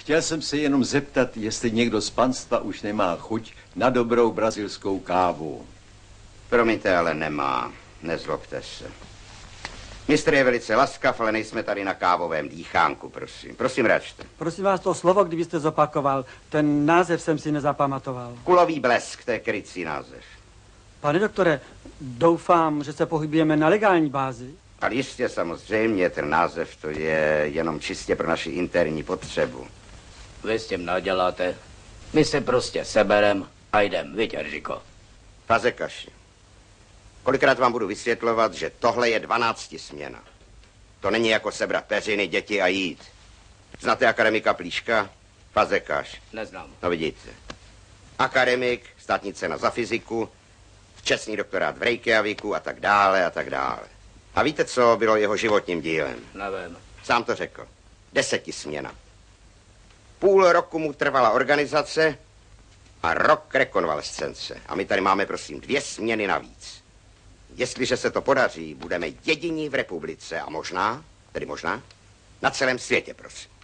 Chtěl jsem se jenom zeptat, jestli někdo z panstva už nemá chuť na dobrou brazilskou kávu. Promiňte, ale nemá. Nezlobte se. Mistr je velice laskav, ale nejsme tady na kávovém dýchánku, prosím. Prosím, račte. Prosím vás, to slovo, kdybyste zopakoval, ten název jsem si nezapamatoval. Kulový blesk, to je krycí název. Pane doktore, doufám, že se pohybujeme na legální bázi. Ale jistě, samozřejmě, ten název to je jenom čistě pro naši interní potřebu. Vy s tím naděláte. My se prostě seberem a jdem, viď, Eržiko? Fazekaši, kolikrát vám budu vysvětlovat, že tohle je 12 směna. To není jako sebrat peřiny, děti a jít. Znáte akademika Plíška? Fazekaš. Neznám. No vidíte. Akademik, státní cena za fyziku, čestný doktorát v Reykjavíku a tak dále a tak dále. A víte, co bylo jeho životním dílem? Nevím. Sám to řekl. 10 směna. Půl roku mu trvala organizace a rok rekonvalescence. A my tady máme, prosím, 2 směny navíc. Jestliže se to podaří, budeme jediní v republice a možná, tedy možná, na celém světě, prosím.